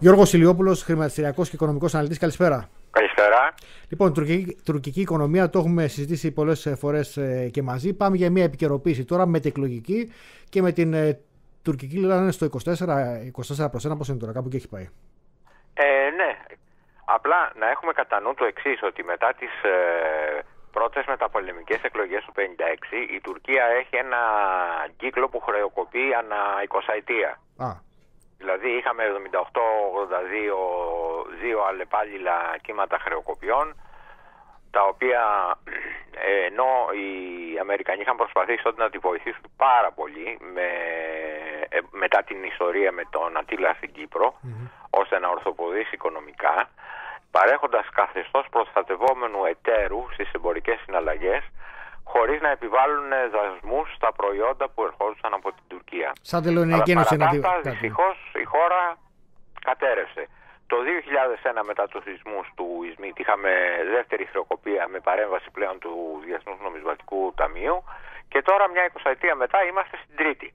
Γιώργος Ηλιόπουλος, χρηματιστηριακός και οικονομικός αναλυτής. Καλησπέρα. Καλησπέρα. Λοιπόν, τουρκική οικονομία, το έχουμε συζητήσει πολλές φορές και μαζί. Πάμε για μια επικαιροποίηση τώρα μετεκλογική και με την τουρκική λίρα είναι στο 24 προς 1, πώς είναι τώρα, κάπου και έχει πάει. Ναι. Απλά να έχουμε κατά νου το εξής, ότι μετά τις πρώτες μεταπολεμικές εκλογές του 1956 η Τουρκία έχει ένα κύκλο που χρεοκοπεί ανά 20 ετία. Δηλαδή είχαμε 78-82 δύο αλλεπάλληλα κύματα χρεοκοπιών, τα οποία ενώ οι Αμερικανοί είχαν προσπαθήσει τότε να τη βοηθήσουν πάρα πολύ μετά την ιστορία με τον Ατήλα στην Κύπρο, ώστε να ορθοποδήσει οικονομικά, παρέχοντας καθεστώς προστατευόμενου εταίρου στις εμπορικές συναλλαγές, χωρίς να επιβάλλουν δασμούς στα προϊόντα που ερχόντουσαν από την Τουρκία. Σαν τελωνιακή ένωση. Δυστυχώς η χώρα κατέρευσε. Το 2001 μετά τους σεισμούς του Ισμίτ είχαμε δεύτερη χρεοκοπία με παρέμβαση πλέον του Διεθνούς Νομισματικού Ταμείου και τώρα μια 20ετία μετά είμαστε στην τρίτη.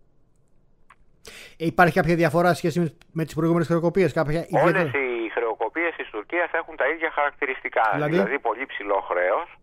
Υπάρχει κάποια διαφορά σχέση με τις προηγούμενες χρεοκοπίες? Όλες οι χρεοκοπίες της Τουρκίας έχουν τα ίδια χαρακτηριστικά. Δηλαδή πολύ ψηλό χρέος,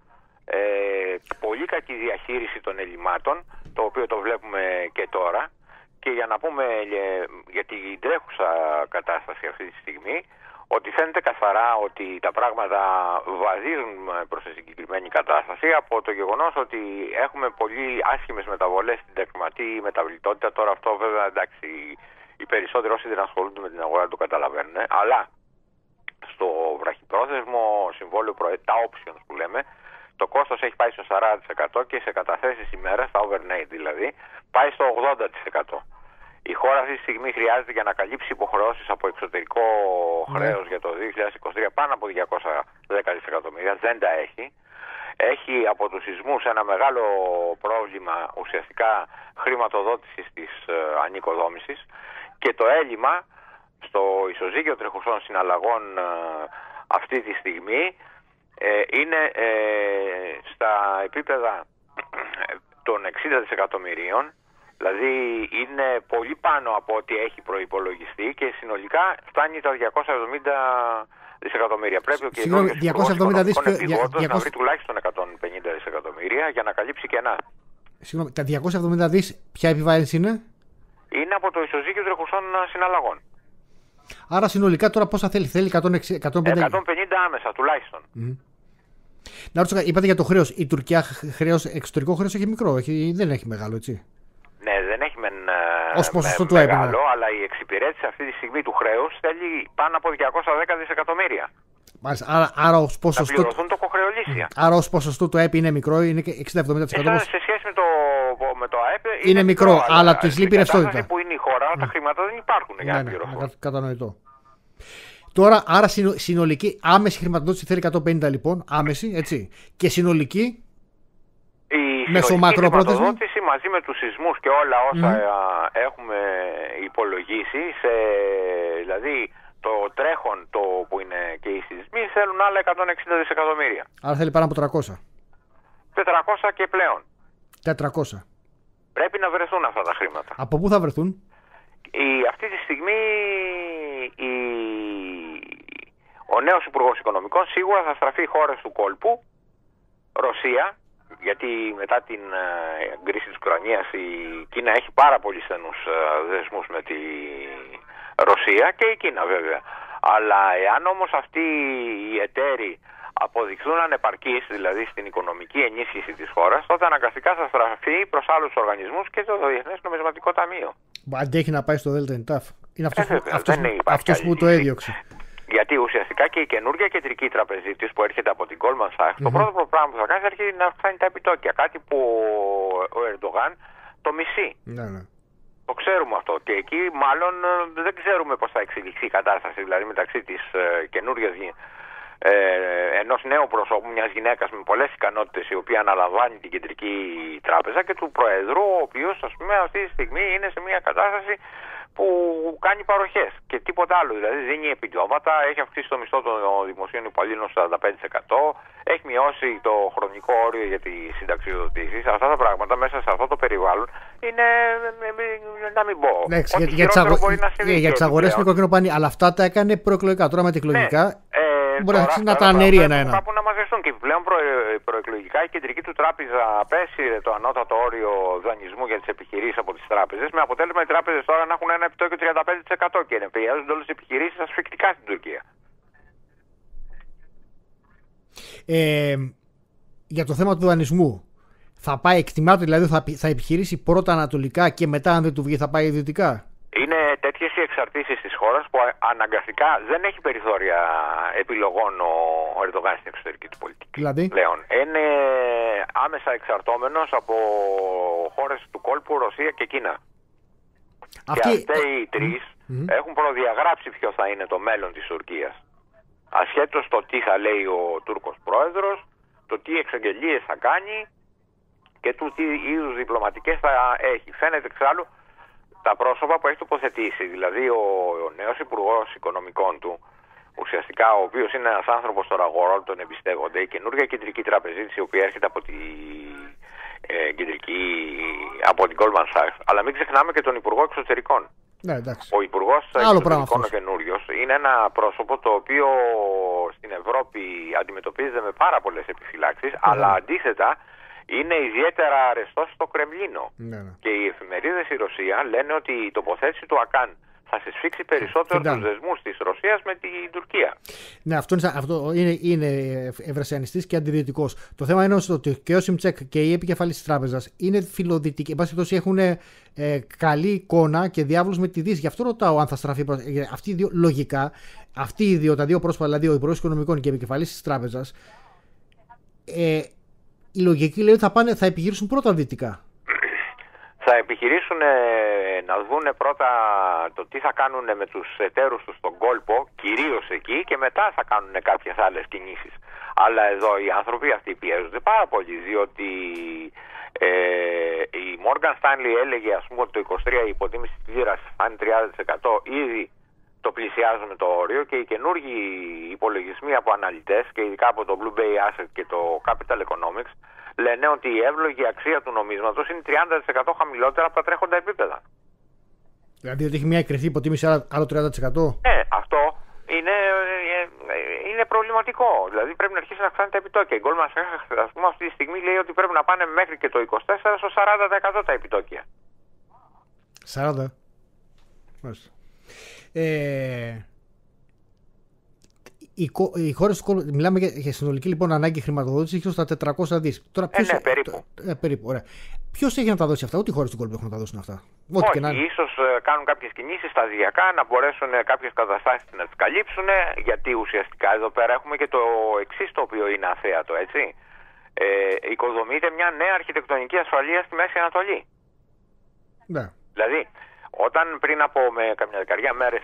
πολύ κακή διαχείριση των ελλημάτων, το οποίο το βλέπουμε και τώρα. Και για να πούμε για την τρέχουσα κατάσταση αυτή τη στιγμή, ότι φαίνεται καθαρά ότι τα πράγματα βαδίζουν προς τη συγκεκριμένη κατάσταση από το γεγονός ότι έχουμε πολύ άσχημες μεταβολές στην τερματική μεταβλητότητα. Τώρα αυτό βέβαια, εντάξει, οι περισσότεροι όσοι δεν ασχολούνται με την αγορά το καταλαβαίνουν, αλλά στο βραχυπρόθεσμο συμβόλαιο, τα options που λέμε, το κόστος έχει πάει στο 40% και σε καταθέσεις ημέρας, τα overnight δηλαδή, πάει στο 80%. Η χώρα αυτή τη στιγμή χρειάζεται για να καλύψει υποχρεώσεις από εξωτερικό χρέος για το 2023 πάνω από 210 δισεκατομμύρια. Δεν τα έχει. Έχει από τους σεισμούς ένα μεγάλο πρόβλημα ουσιαστικά χρηματοδότησης της ανοικοδόμησης και το έλλειμμα στο ισοζύγιο τρεχουσών συναλλαγών αυτή τη στιγμή είναι στα επίπεδα των 60 δισεκατομμυρίων. Δηλαδή είναι πολύ πάνω από ό,τι έχει προϋπολογιστεί και συνολικά φτάνει τα 270 δισεκατομμύρια. Πρέπει ο καινούργιος υπουργός επιγόντως να βρει τουλάχιστον 150 δισεκατομμύρια για να καλύψει κενά. Συγγνώμη, τα 270 δις ποια επιβάρυνση είναι? Είναι από το ισοζύγιο τρεχουσών συναλλαγών. Άρα συνολικά τώρα πόσα θέλει? Θέλει 150 άμεσα τουλάχιστον. Να ρωτήσω, είπατε για το χρέος. Η Τουρκία εξωτερικό χρέος έχει μικρό, δεν έχει μεγάλο, έτσι? Ναι, δεν έχει μεγάλο, αλλά η εξυπηρέτηση αυτή τη στιγμή του χρέους θέλει πάνω από 210 δισεκατομμύρια. Μάλιστα, άρα ως ποσοστό... Να πληρωθούν το κοχρεολύσια. Άρα ως ποσοστό το ΑΕΠ είναι μικρό, είναι 60-70%. Σε σχέση με το ΑΕΠ είναι μικρό, αλλά της λείπει ρευστότητα. Που είναι η χώρα, τα χρήματα δεν υπάρχουν για να πληρωθούν. Κατανοητό. Τώρα, άρα συνολική άμεση χρηματοδότηση θέλει 150 λοιπόν, άμεση, έτσι. Και συνολική... Η συνολική χρηματοδότηση μαζί με τους σεισμούς και όλα όσα έχουμε υπολογίσει, δηλαδή το τρέχον που είναι και οι σεισμοί, θέλουν άλλα 160 δισεκατομμύρια. Άρα θέλει πάνω από 300. 400 και πλέον. 400. Πρέπει να βρεθούν αυτά τα χρήματα. Από πού θα βρεθούν? Αυτή τη στιγμή ο νέος Υπουργός Οικονομικών σίγουρα θα στραφεί χώρες του κόλπου, Ρωσία, γιατί μετά την κρίση της Ουκρανίας η Κίνα έχει πάρα πολύ στενούς δεσμούς με τη Ρωσία και η Κίνα βέβαια. Αλλά εάν όμως αυτοί οι εταίροι αποδειχθούν ανεπαρκείς, δηλαδή στην οικονομική ενίσχυση της χώρας, τότε αναγκαστικά θα στραφεί προς άλλους οργανισμούς και το Διεθνές Νομισματικό Ταμείο. Αντέχει να πάει στο ΔΕΛΤΑ. Είναι αυτός που το έδιωξε. Γιατί ουσιαστικά και η καινούργια κεντρική τραπεζίτης που έρχεται από την Goldman Sachs, το πρώτο πράγμα που θα κάνει θα αρχίσει να αυξάνει τα επιτόκια. Κάτι που ο Ερντογάν το μισεί. Ναι. Το ξέρουμε αυτό. Και εκεί μάλλον δεν ξέρουμε πώς θα εξελιχθεί η κατάσταση. Δηλαδή μεταξύ της καινούργιας ενός νέου προσώπου, μιας γυναίκας με πολλές ικανότητες, η οποία αναλαμβάνει την κεντρική τράπεζα, και του Προέδρου, ο οποίος αυτή τη στιγμή είναι σε μια κατάσταση που κάνει παροχές και τίποτα άλλο. Δηλαδή δίνει επιδόματα, έχει αυξήσει το μισθό των δημοσίων υπαλλήλων στο 45%, έχει μειώσει το χρονικό όριο για τις συνταξιοδοτήσεις. Αυτά τα πράγματα μέσα σε αυτό το περιβάλλον είναι, να μην πω, ό,τι χειρότερο μπορεί να συμβεί. Για τις αγορές είναι κόκκινο πανί, αλλά αυτά τα έκανε προεκλογικά. Τώρα με εκλογικά μπορεί να τα αναιρεί ένα-ένα. Κάπου να μαζευτούν και πλέον προεκλογικά η κεντρική του τράπεζα απέσυρε το ανώτατο όριο δανεισμού για τις επιχειρήσεις από τις τράπεζες, με αποτέλεσμα οι τράπεζες τώρα να έχουν ένα επιτόκιο 35% και επηρεάζονται όλες τις επιχειρήσεις ασφυκτικά στην Τουρκία. Για το θέμα του δανεισμού, θα πάει, εκτιμάται δηλαδή θα επιχειρήσει πρώτα ανατολικά και μετά, αν δεν του βγει, θα πάει δυτικά? Είναι τέτοιες οι εξαρτήσεις της χώρας που αναγκαστικά δεν έχει περιθώρια επιλογών ο Ερντογάν στην εξωτερική του πολιτική. Δηλαδή, πλέον είναι άμεσα εξαρτώμενος από χώρες του κόλπου, Ρωσία και Κίνα. Και αυτοί οι τρεις έχουν προδιαγράψει ποιο θα είναι το μέλλον της Τουρκίας. Ασχέτως το τι θα λέει ο Τούρκος πρόεδρος, το τι εξαγγελίες θα κάνει και του τι είδους διπλωματικές θα έχει. Φαίνεται εξάλλου τα πρόσωπα που έχει τοποθετήσει, δηλαδή ο νέος υπουργός οικονομικών του, ουσιαστικά ο οποίος είναι ένας άνθρωπος τώρα αγορών, τον εμπιστεύονται, η καινούργια κεντρική τραπεζίτης η οποία έρχεται από από την Goldman Sachs, αλλά μην ξεχνάμε και τον υπουργό εξωτερικών. Ναι, ο υπουργός εξωτερικών ο καινούριος είναι ένα πρόσωπο το οποίο στην Ευρώπη αντιμετωπίζεται με πάρα πολλές επιφυλάξεις, αλλά αντίθετα είναι ιδιαίτερα αρεστός στο Κρεμλίνο. Ναι. Και οι εφημερίδες στη Ρωσία λένε ότι η τοποθέτηση του Ακάν θα συσφίξει περισσότερο τους δεσμούς της Ρωσίας με την Τουρκία. Ναι, αυτό είναι ευρασιανιστής και αντιδυτικός. Το θέμα είναι ότι και ο Σιμτσέκ και οι επικεφαλής της τράπεζας είναι φιλοδυτικοί. Εν πάση περιπτώσει έχουν καλή εικόνα και διάβολους με τη Δύση. Γι' αυτό ρωτάω αν θα στραφεί. Αυτοί οι δύο, λογικά, τα δύο πρόσωπα, δηλαδή ο Υπουργός Οικονομικών και η επικεφαλής της τράπεζας, η λογική λέει ότι θα επιχειρήσουν πρώτα δυτικά. Θα επιχειρήσουν να δουν πρώτα το τι θα κάνουν με τους εταίρους τους στον κόλπο, κυρίως εκεί, και μετά θα κάνουν κάποιες άλλες κινήσεις. Αλλά εδώ οι άνθρωποι αυτοί πιέζονται πάρα πολύ, διότι η Morgan Stanley έλεγε, ας πούμε, ότι το 23 η υποτίμηση της λίρας θα είναι 30%, ήδη το πλησιάζουμε το όριο, και οι καινούργιοι υπολογισμοί από αναλυτές και ειδικά από το Blue Bay Asset και το Capital Economics λένε ότι η εύλογη αξία του νομίσματος είναι 30% χαμηλότερα από τα τρέχοντα επίπεδα. Δηλαδή ότι έχει μια εκκρηθή υποτίμηση άλλο 30%? Αυτό είναι προβληματικό. Δηλαδή πρέπει να αρχίσει να αυξάνει τα επιτόκια. Η Goldman Sachs, ας πούμε, αυτή τη στιγμή λέει ότι πρέπει να πάνε μέχρι και το 24% στο 40% τα επιτόκια. 40%. Μάλιστα. Οι χώρες του κόλπου, μιλάμε για συνολική λοιπόν ανάγκη χρηματοδότηση γύρω στα 400 δις. Τώρα ναι, περίπου. Περίπου, ωραία. Ποιος έχει να τα δώσει αυτά? Ούτε οι χώρες του κόλπου έχουν να τα δώσουν αυτά. Όχι, ίσως κάνουν κάποιες κινήσεις σταδιακά να μπορέσουν κάποιες καταστάσεις να τις καλύψουν, γιατί ουσιαστικά εδώ πέρα έχουμε και το εξής το οποίο είναι αθέατο, έτσι. Οικοδομείται μια νέα αρχιτεκτονική ασφαλεία στη Μέση Ανατολή. Ναι. Δηλαδή, όταν πριν από καμιά δεκαριά μέρες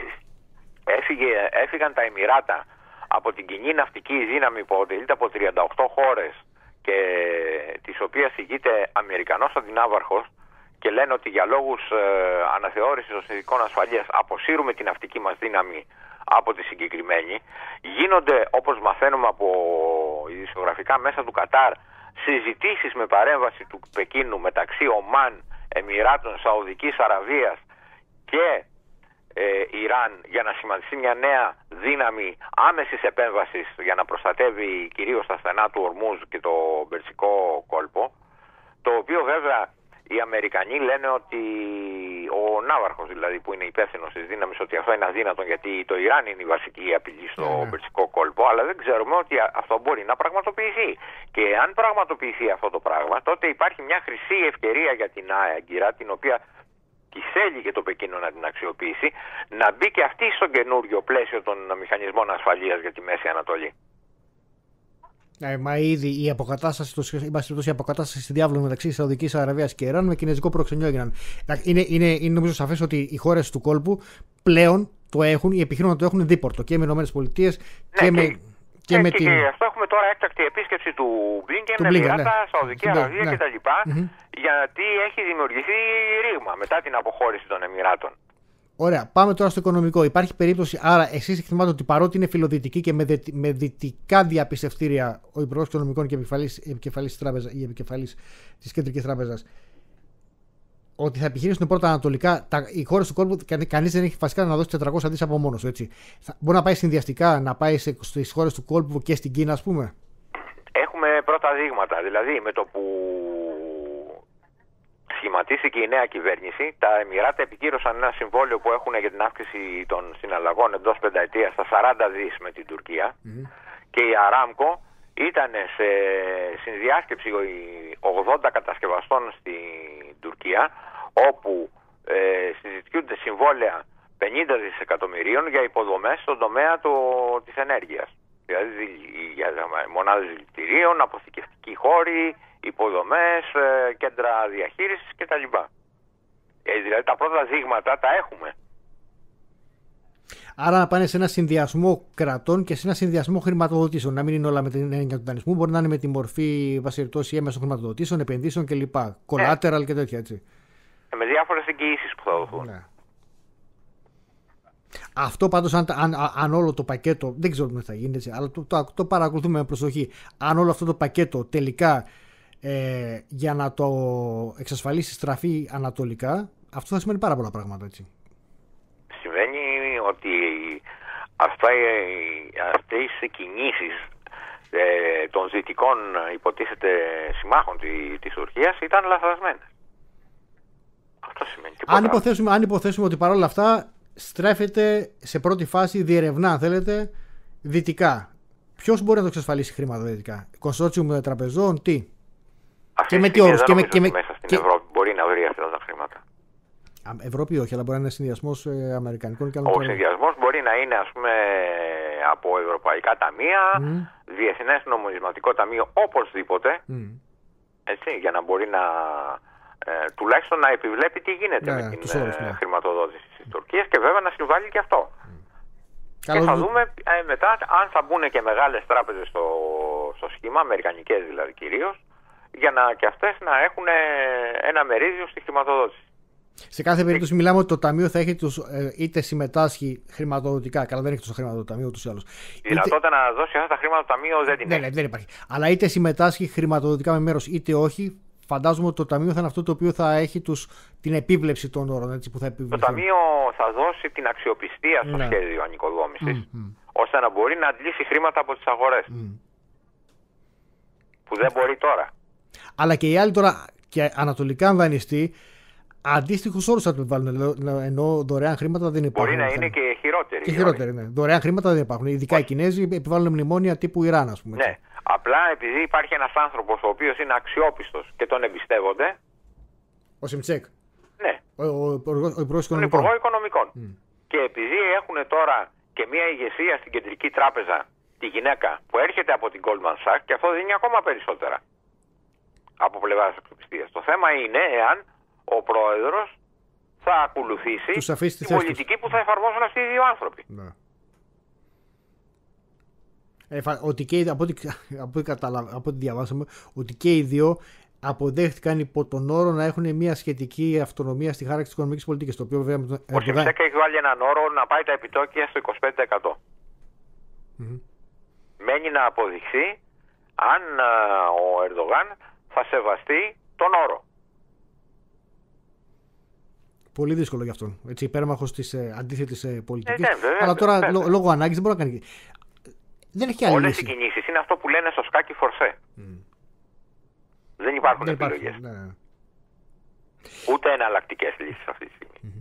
έφυγαν τα Εμιράτα από την κοινή ναυτική δύναμη που αποτελείται από 38 χώρες και της οποίας ηγείται Αμερικανός αντινάβαρχος, και λένε ότι για λόγους αναθεώρησης των συνθηκών ασφαλείας αποσύρουμε την ναυτική μας δύναμη από τη συγκεκριμένη, γίνονται, όπως μαθαίνουμε από ειδησιογραφικά μέσα του Κατάρ, συζητήσεις με παρέμβαση του Πεκίνου μεταξύ Ομάν, Εμιράτων, Σαουδικής Αραβίας και Ιράν για να σχηματιστεί μια νέα δύναμη άμεσης επέμβασης για να προστατεύει κυρίως τα στενά του Ορμούζ και το Περσικό κόλπο, το οποίο βέβαια οι Αμερικανοί λένε ότι ο ναύαρχος δηλαδή που είναι υπεύθυνος της δύναμης, ότι αυτό είναι αδύνατο γιατί το Ιράν είναι η βασική απειλή στο Περσικό κόλπο, αλλά δεν ξέρουμε ότι αυτό μπορεί να πραγματοποιηθεί. Και αν πραγματοποιηθεί αυτό το πράγμα, τότε υπάρχει μια χρυσή ευκαιρία για την Άγκυρα, την οποία τη θέλει και το Πεκίνο να την αξιοποιήσει, να μπει και αυτή στο καινούριο πλαίσιο των μηχανισμών ασφαλείας για τη Μέση Ανατολή. Μα ήδη η αποκατάσταση στη διάβλο μεταξύ Σαουδικής Αραβίας και Ιράν με κινέζικο προξενιό έγιναν. Είναι νομίζω σαφές ότι οι χώρες του κόλπου πλέον το έχουν, οι επιχειρούν να το έχουν δίπορτο και με Ηνωμένες Πολιτείες και με. Και αυτό έχουμε τώρα έκτακτη επίσκεψη του Μπλίνκεν, Εμιράτα, Σαουδική Αραβία κτλ. Γιατί έχει δημιουργηθεί ρήγμα μετά την αποχώρηση των Εμιράτων. Ωραία, πάμε τώρα στο οικονομικό. Υπάρχει περίπτωση, άρα εσείς εκτιμάτε ότι παρότι είναι φιλοδυτική και με δυτικά διαπιστευτήρια ο Υπουργός Οικονομικών και επικεφαλής της Κεντρικής Τράπεζας, ότι θα επιχειρήσουν πρώτα ανατολικά, οι χώρες του κόλπου, κανείς δεν έχει βασικά να δώσει 400 δις από μόνος, έτσι. Μπορεί να πάει συνδυαστικά, να πάει στις χώρες του κόλπου και στην Κίνα, ας πούμε. Έχουμε πρώτα δείγματα. Δηλαδή, με το που σχηματίστηκε η νέα κυβέρνηση, τα Εμιράτα επικύρωσαν ένα συμβόλαιο που έχουν για την αύξηση των συναλλαγών εντός πενταετίας στα 40 δις με την Τουρκία. Και η Αράμκο ήταν σε συνδιάσκεψη 80 κατασκευαστών στην Τουρκία, όπου συζητιούνται συμβόλαια 50 δισεκατομμυρίων για υποδομές στον τομέα της ενέργειας. Δηλαδή για μονάδες δηλητηρίων, αποθηκευτικοί χώροι, υποδομές, κέντρα διαχείρισης κτλ. Δηλαδή τα πρώτα δείγματα τα έχουμε. Άρα να πάνε σε ένα συνδυασμό κρατών και σε ένα συνδυασμό χρηματοδοτήσεων. Να μην είναι όλα με την έννοια του δανεισμού, μπορεί να είναι με τη μορφή βασιρτός ή έμεσων χρηματοδοτήσεων, επενδύσεων κλπ. Collateral και τέτοια, έτσι. Με διάφορες εγγυήσεις που θα δοθούν. Ναι. Αυτό πάντως, αν όλο το πακέτο, δεν ξέρω τι θα γίνει, έτσι, αλλά το παρακολουθούμε με προσοχή. Αν όλο αυτό το πακέτο τελικά για να το εξασφαλίσει στραφή ανατολικά, αυτό θα σημαίνει πάρα πολλά πράγματα, έτσι. Σημαίνει ότι αυτές οι κινήσεις των δυτικών υποτίθεται συμμάχων της Τουρκίας ήταν λαθασμένες. Αυτό σημαίνει. Αν υποθέσουμε ότι παρόλα αυτά στρέφεται σε πρώτη φάση, διερευνά αν θέλετε, δυτικά. Ποιος μπορεί να το εξασφαλίσει χρήματα δυτικά? Κονσόρτσιουμ τραπεζών, τι? Και με τι όρους? Μέσα στην Ευρώπη μπορεί να βρει αυτά τα χρήματα. Ευρώπη όχι, αλλά μπορεί να είναι συνδυασμός αμερικανικών και άλλων. Ο συνδυασμός μπορεί να είναι, ας πούμε, από ευρωπαϊκά ταμεία, Διεθνές Νομισματικό Ταμείο, οπωσδήποτε. Έτσι, για να μπορεί να τουλάχιστον να επιβλέπει τι γίνεται με την χρηματοδότηση της Τουρκίας και βέβαια να συμβάλλει και αυτό. Και θα δούμε μετά αν θα μπουν και μεγάλες τράπεζες στο σχήμα, αμερικανικές δηλαδή κυρίως, για να και αυτές να έχουν ένα μερίδιο στη χρηματοδότηση. Σε κάθε περίπτωση μιλάμε ότι το Ταμείο θα έχει είτε συμμετάσχει χρηματοδοτικά, καλά δεν έχει τόσο χρήματα το Ταμείο ούτως ή άλλως. Η δυνατότητα να δώσει αυτά τα χρήματα το Ταμείο δεν την έχει. Δεν υπάρχει. Αλλά είτε συμμετάσχει χρηματοδοτικά με μέρος είτε όχι, φαντάζομαι ότι το Ταμείο θα είναι αυτό το οποίο θα έχει την επίβλεψη των όρων, έτσι, που θα επιβληθούν. Το Ταμείο θα δώσει την αξιοπιστία στο σχέδιο ανοικοδόμησης, ώστε να μπορεί να αντλήσει χρήματα από τις αγορές. Που δεν μπορεί τώρα. Αλλά και οι άλλοι τώρα και ανατολικά αν δανειστεί, αντίστοιχους όρους θα του επιβάλλουν. Ενώ δωρεάν χρήματα δεν υπάρχουν. Μπορεί να είναι και χειρότεροι. Και χειρότεροι, ναι. Δωρεάν χρήματα δεν υπάρχουν. Ειδικά οι Κινέζοι επιβάλλουν μνημόνια τύπου Ιράν, ας πούμε. Ναι. Απλά επειδή υπάρχει ένας άνθρωπος ο οποίος είναι αξιόπιστος και τον εμπιστεύονται. Ο Σιμτσέκ. Ναι. Ο Υπουργό Οικονομικών. Και επειδή έχουν τώρα και μια ηγεσία στην Κεντρική Τράπεζα, τη γυναίκα, που έρχεται από την Goldman Sachs, και αυτό δίνει ακόμα περισσότερα από πλευράς αξιοπιστίας. Το θέμα είναι εάν ο πρόεδρος θα ακολουθήσει την πολιτική που θα εφαρμόσουν αυτοί οι δύο άνθρωποι. Ναι. Ότι και, από ό,τι διαβάσαμε, ότι και οι δύο αποδέχτηκαν υπό τον όρο να έχουν μια σχετική αυτονομία στη χάραξη της οικονομικής πολιτικής. Το οποίο, βέβαια, ο Σιμτσέκ έχει βάλει έναν όρο να πάει τα επιτόκια στο 25%. Μένει να αποδειχθεί αν ο Ερντογάν θα σεβαστεί τον όρο. Πολύ δύσκολο γι' αυτόν. Έτσι, υπέρμαχος της αντίθετης πολιτικής. Αλλά τώρα λόγω ανάγκης δεν μπορεί να κάνει. Δεν έχει άλλη όλες λύση. Οι κινήσεις είναι αυτό που λένε στο σκάκι φορσέ. Δεν υπάρχουν επιλογές. Ναι. Ούτε εναλλακτικές λύσεις αυτή τη στιγμή.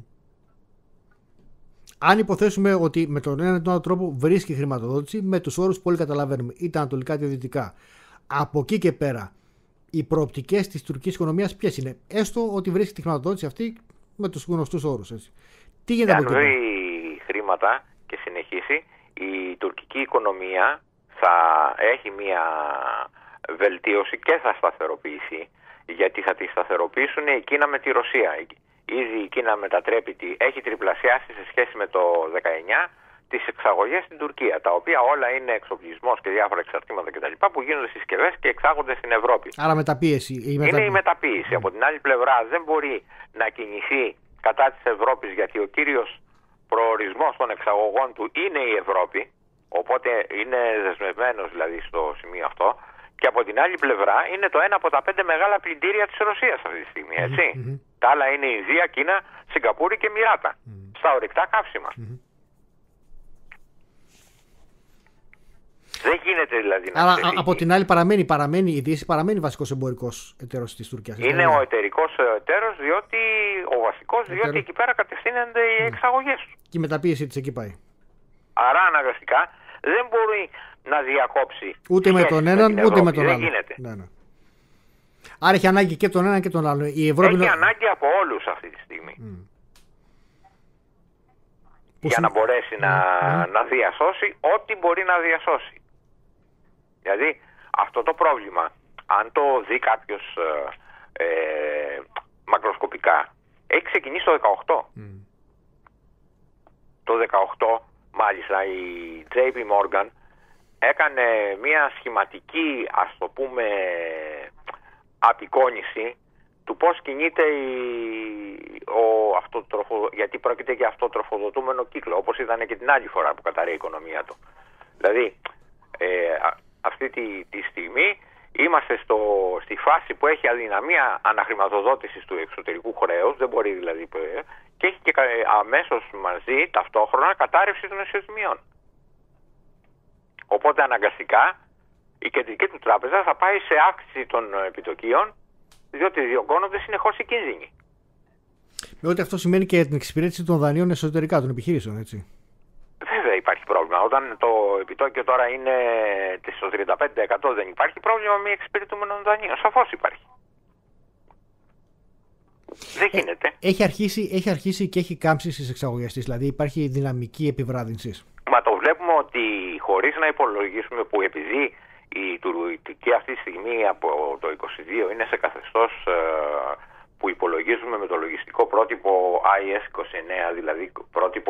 Αν υποθέσουμε ότι με τον ένα ή τον άλλο τρόπο βρίσκει χρηματοδότηση με τους όρους που όλοι καταλαβαίνουμε, είτε ανατολικά είτε δυτικά, από εκεί και πέρα, οι προοπτικές της τουρκικής οικονομίας ποιες είναι? Έστω ότι βρίσκει τη χρηματοδότηση αυτή με τους γνωστούς όρους. Έτσι. Τι γίνεται από εκεί? Αν βρει χρήματα και συνεχίσει, η τουρκική οικονομία θα έχει μια βελτίωση και θα σταθεροποιήσει, γιατί θα τη σταθεροποιήσουν η Κίνα με τη Ρωσία. Ήδη η Κίνα έχει τριπλασιάσει σε σχέση με το 19 τις εξαγωγές στην Τουρκία, τα οποία όλα είναι εξοπλισμός και διάφορα εξαρτήματα κτλ. Που γίνονται συσκευές και εξάγονται στην Ευρώπη. Άρα μεταποίηση. Είναι η μεταποίηση. Από την άλλη πλευρά δεν μπορεί να κινηθεί κατά της Ευρώπης, γιατί ο κύριος προορισμός των εξαγωγών του είναι η Ευρώπη, οπότε είναι δεσμευμένος δηλαδή στο σημείο αυτό, και από την άλλη πλευρά είναι το ένα από τα 5 μεγάλα πλυντήρια της Ρωσίας αυτή τη στιγμή, έτσι. Τα άλλα είναι η Ινδία, Κίνα, Σιγκαπούρη και Μιράτα, στα ορυκτά καύσιμα. Δεν γίνεται δηλαδή να ξεφύγει. Από την άλλη παραμένει η Δύση παραμένει βασικός εμπορικός εταίρος της Τουρκίας. Είναι ο εταιρικός εταίρος, ο βασικός, διότι εκεί πέρα κατευθύνονται οι εξαγωγές του. Και η μεταπίεση της εκεί πάει. Άρα αναγκαστικά δεν μπορεί να διακόψει ούτε με τον έναν ούτε με τον άλλον. Δεν γίνεται. Ναι. Άρα έχει ανάγκη και τον έναν και τον άλλον. Η Ευρώπη έχει ανάγκη από όλους αυτή τη στιγμή. Για να μπορέσει να διασώσει ό,τι μπορεί να διασώσει. Δηλαδή αυτό το πρόβλημα, αν το δει κάποιος μακροσκοπικά, έχει ξεκινήσει το 18. Το 18 μάλιστα η JP Morgan έκανε μια σχηματική, ας το πούμε, απεικόνιση του πώς κινείται γιατί πρόκειται για αυτοτροφοδοτούμενο κύκλο, όπως ήταν και την άλλη φορά που καταρρέει η οικονομία του. Δηλαδή αυτή τη στιγμή είμαστε στη φάση που έχει αδυναμία αναχρηματοδότησης του εξωτερικού χρέους, δεν μπορεί δηλαδή, και έχει και αμέσως μαζί ταυτόχρονα κατάρρευση των ισοτιμιών. Οπότε αναγκαστικά η κεντρική του τράπεζα θα πάει σε αύξηση των επιτοκίων, διότι διωγγώνονται συνεχώς οι κίνδυνοι. Με ό,τι αυτό σημαίνει και την εξυπηρέτηση των δανείων εσωτερικά των επιχειρήσεων, έτσι. Βέβαια υπάρχει πρόβλημα. Όταν το επιτόκιο τώρα είναι στο 35%, δεν υπάρχει πρόβλημα με εξυπηρετούμενων δανείων. Σαφώς υπάρχει. Δεν γίνεται. Έχει αρχίσει και έχει κάμψει στις εξαγωγές της, δηλαδή υπάρχει δυναμική επιβράδυνσης. Μα το βλέπουμε ότι χωρίς να υπολογίσουμε, που επειδή η Τουρκία αυτή τη στιγμή από το 22 είναι σε καθεστώς που υπολογίζουμε με το λογιστικό πρότυπο IS-29, δηλαδή πρότυπο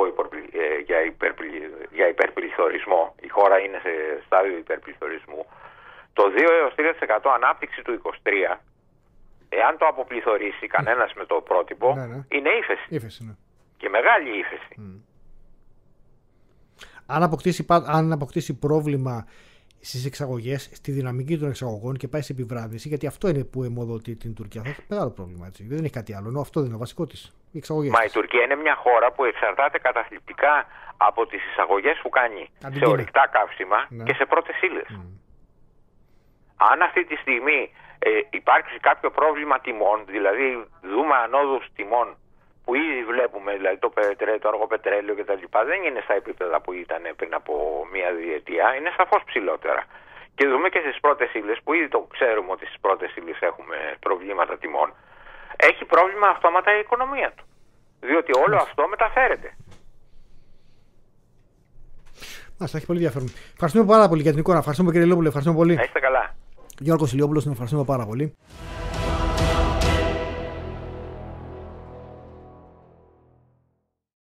για υπερπληθωρισμό. Η χώρα είναι σε στάδιο υπερπληθωρισμού. Το 2-3% ανάπτυξη του 23, εάν το αποπληθωρήσει κανένας με το πρότυπο, είναι ύφεση. Ναι. Και μεγάλη ύφεση. Αν αποκτήσει πρόβλημα στις εξαγωγές, στη δυναμική των εξαγωγών και πάει σε επιβράδυνση, γιατί αυτό είναι που αιμοδοτεί την Τουρκία, θα έχει μεγάλο πρόβλημα. Έτσι. Δεν έχει κάτι άλλο. Ενώ αυτό δεν είναι βασικό της. Οι εξαγωγές. Μα η Τουρκία είναι μια χώρα που εξαρτάται καταθλιπτικά από τις εισαγωγές που κάνει σε ορυκτά καύσιμα και σε πρώτες ύλες. Αν αυτή τη στιγμή υπάρξει κάποιο πρόβλημα τιμών, δηλαδή δούμε ανόδους τιμών που ήδη βλέπουμε, δηλαδή το αργό πετρέλαιο κτλ., δεν είναι στα επίπεδα που ήταν πριν από μία διετία, είναι σαφώς ψηλότερα. Και δούμε και στις πρώτες ύλες, που ήδη το ξέρουμε ότι στις πρώτες ύλες έχουμε προβλήματα τιμών, έχει πρόβλημα αυτόματα η οικονομία του. Διότι όλο αυτό μεταφέρεται. Μάλιστα, έχει πολύ ενδιαφέρον. Ευχαριστούμε πάρα πολύ για την εικόνα. Ευχαριστούμε κύριε Ηλιόπουλε. Ευχαριστούμε πολύ. Να είστε καλά. Γιώργος Ηλιόπουλος, τον ευχαριστούμε πάρα πολύ.